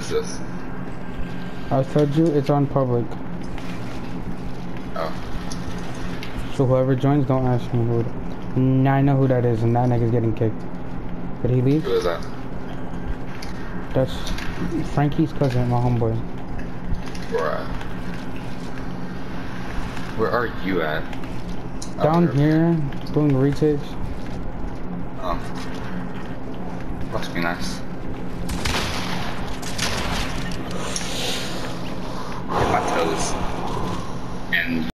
is this? I told you it's on public. Oh. So whoever joins, don't ask me who. Now I know who that is, and that nigga's getting kicked. Did he leave? Who is that? That's Frankie's cousin, my homeboy. Bruh. Where are you at? Down here, doing retakes. Oh. Must be nice. Hit my toes. And